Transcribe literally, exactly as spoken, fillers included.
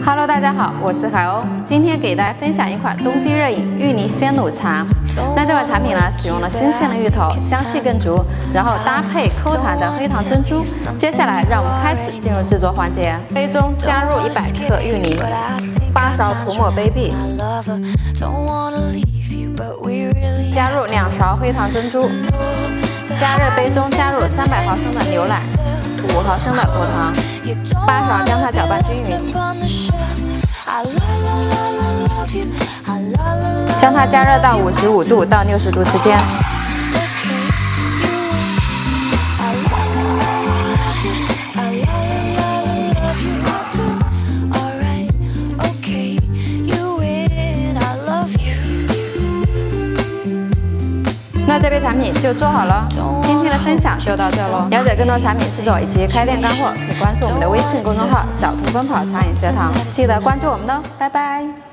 Hello， 大家好，我是海鸥，今天给大家分享一款冬季热饮芋泥鲜乳茶。那这款产品呢，使用了新鲜的芋头，香气更足，然后搭配抠弹的黑糖珍珠。接下来，让我们开始进入制作环节。杯中加入一百克芋泥，八勺涂抹杯壁，加入两勺黑糖珍珠。加热杯中加入三百毫升的牛奶，五毫升的果糖，八勺将它搅拌均匀。 将它加热到五十五度到六十度之间。那这杯产品就做好了。今天的分享就到这喽。了解更多产品制作以及开店干货，可以关注我们的微信公众号“小图奔跑茶饮学堂”，记得关注我们哦。拜拜。